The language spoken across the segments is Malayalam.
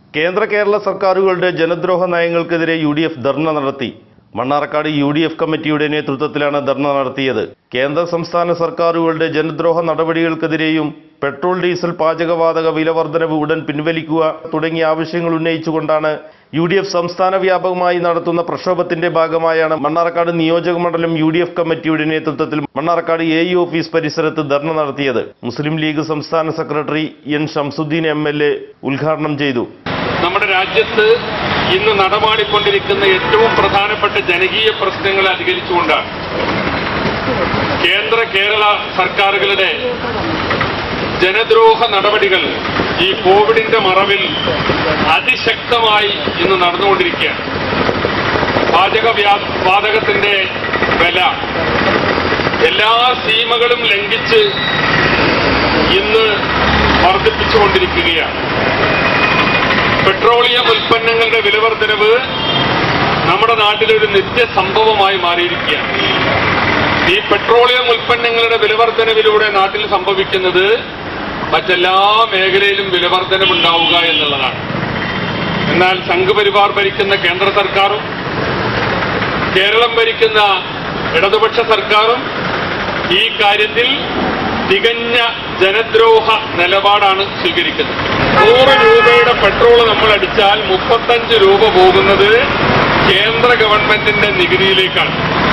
കേന്ദ്ര കേരള സർക്കാരുകളുടെ ജനദ്രോഹ നയങ്ങൾക്കെതിരെ UDF ധർണ നടത്തി. മണ്ണാർക്കാട് UDF കമ്മിറ്റിയുടെ നേതൃത്വത്തിലാണ് ധർണ നടത്തിയത്. കേന്ദ്ര സംസ്ഥാന സർക്കാരുകളുടെ ജനദ്രോഹ നടപടികൾക്കെതിരെയും പെട്രോൾ ഡീസൽ പാചകവാതക വില വർധനവ് ഉടൻ പിൻവലിക്കുക തുടങ്ങിയ ആവശ്യങ്ങൾ ഉന്നയിച്ചുകൊണ്ടാണ് UDF സംസ്ഥാന വ്യാപകമായി നടത്തുന്ന പ്രക്ഷോഭത്തിന്റെ ഭാഗമായാണ് മണ്ണാർക്കാട് നിയോജക മണ്ഡലം UDF കമ്മിറ്റിയുടെ നേതൃത്വത്തിൽ മണ്ണാർക്കാട് AE ഓഫീസ് പരിസരത്ത് ധർണ നടത്തിയത്. മുസ്ലിം ലീഗ് സംസ്ഥാന സെക്രട്ടറി N ഷംസുദ്ദീൻ MLA ഉദ്ഘാടനം ചെയ്തു. നമ്മുടെ രാജ്യത്ത് ഇന്ന് നടമാടിക്കൊണ്ടിരിക്കുന്ന ഏറ്റവും പ്രധാനപ്പെട്ട ജനകീയ പ്രശ്നങ്ങളെ അധികരിച്ചുകൊണ്ടാണ് കേന്ദ്ര കേരള സർക്കാരുകളുടെ ജനദ്രോഹ നടപടികൾ ഈ കോവിഡിന്റെ മറവിൽ അതിശക്തമായി ഇന്ന് നടന്നുകൊണ്ടിരിക്കുകയാണ്. പാചകവാതകത്തിന്റെ വില എല്ലാ സീമകളും ലംഘിച്ച് ഇന്ന് വർദ്ധിപ്പിച്ചുകൊണ്ടിരിക്കുകയാണ്. പെട്രോളിയം ഉൽപ്പന്നങ്ങളുടെ വിലവർദ്ധനവ് നമ്മുടെ നാട്ടിലൊരു നിത്യസംഭവമായി മാറിയിരിക്കുകയാണ്. ഈ പെട്രോളിയം ഉൽപ്പന്നങ്ങളുടെ വിലവർദ്ധനവിലൂടെ നാട്ടിൽ സംഭവിക്കുന്നത് മറ്റെല്ലാ മേഖലയിലും വിലവർദ്ധനവുണ്ടാവുക എന്നുള്ളതാണ്. എന്നാൽ സംഘപരിവാർ ഭരിക്കുന്ന കേന്ദ്ര സർക്കാരും കേരളം ഭരിക്കുന്ന ഇടതുപക്ഷ സർക്കാരും ഈ കാര്യത്തിൽ തികഞ്ഞ ജനദ്രോഹ നിലപാടാണ് സ്വീകരിക്കുന്നത്. 100 രൂപയുടെ പെട്രോൾ നമ്മൾ അടിച്ചാൽ 35 രൂപ പോകുന്നത് കേന്ദ്ര ഗവൺമെന്റിന്റെ നികുതിയിലേക്കാണ്.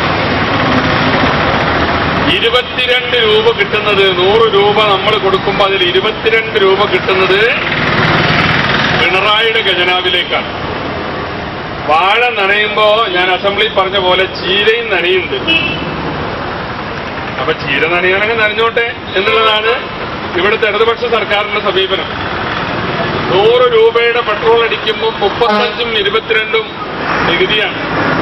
22 രൂപ കിട്ടുന്നത് 100 രൂപ നമ്മൾ കൊടുക്കുമ്പോൾ അതിൽ 22 രൂപ കിട്ടുന്നത് പിണറായിയുടെ ഖജനാവിലേക്കാണ്. വാഴ നനയുമ്പോ ഞാൻ അസംബ്ലിയിൽ പറഞ്ഞ പോലെ ചീരയും നനയുന്നുണ്ട്. അപ്പൊ ചീര നനയാണെങ്കിൽ നനഞ്ഞോട്ടെ എന്നുള്ളതാണ് ഇവിടുത്തെ ഇടതുപക്ഷ സർക്കാരിന്റെ സമീപനം. 100 രൂപയുടെ പെട്രോൾ അടിക്കുമ്പോൾ 35ഉം 22ഉം നികുതിയാണ്.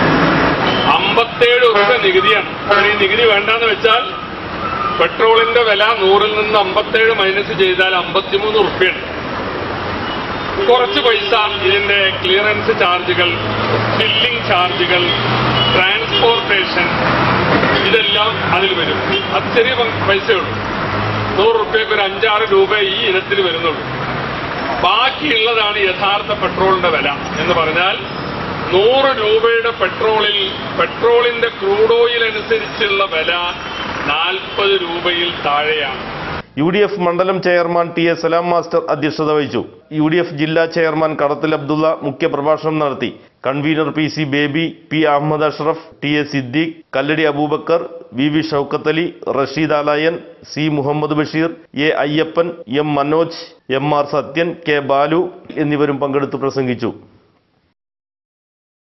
57 രൂപ നികുതിയാണ്. ഈ നികുതി വേണ്ടെന്ന് വെച്ചാൽ പെട്രോളിന്റെ വില 100ൽ നിന്ന് 57 മൈനസ് ചെയ്താൽ 53 റുപ്യാണ്. കുറച്ച് പൈസ ഇതിന്റെ ക്ലിയറൻസ് ചാർജുകൾ, ഫില്ലിംഗ് ചാർജുകൾ, ട്രാൻസ്പോർട്ടേഷൻ ഇതെല്ലാം അതിൽ വരും. അത് ചെറിയ പൈസയുള്ളൂ. 100 റുപ്യക്ക് ഒരു 5-6 രൂപ ഈ ഇനത്തിൽ വരുന്നുള്ളൂ. ബാക്കിയുള്ളതാണ് യഥാർത്ഥ പെട്രോളിന്റെ വില എന്ന് പറഞ്ഞാൽ 100 രൂപയുടെ പെട്രോളിൽ പെട്രോളിന്റെ ക്രൂഡ് ഓയിൽ അനുസരിച്ചുള്ള വില 40 രൂപയിൽ താഴെയാണ്. UDF മണ്ഡലം chairman T A Salam master അധ്യക്ഷത വഹിച്ചു. UDF ജില്ലാ ചെയർമാൻ കടത്തിൽ അബ്ദുള്ള മുഖ്യപ്രഭാഷണം നടത്തി. Convener PC Baby, P Ahammed Ashraf, TA Siddique, Kalladi Aboobacker, VV Shoukath Ali, Rasheed Alayan, C Muhammad Basheer, A Ayyappan, M Manoj, MR Sathyan, K Balu എന്നിവരും പങ്കെടുത്തു പ്രസംഗിച്ചു.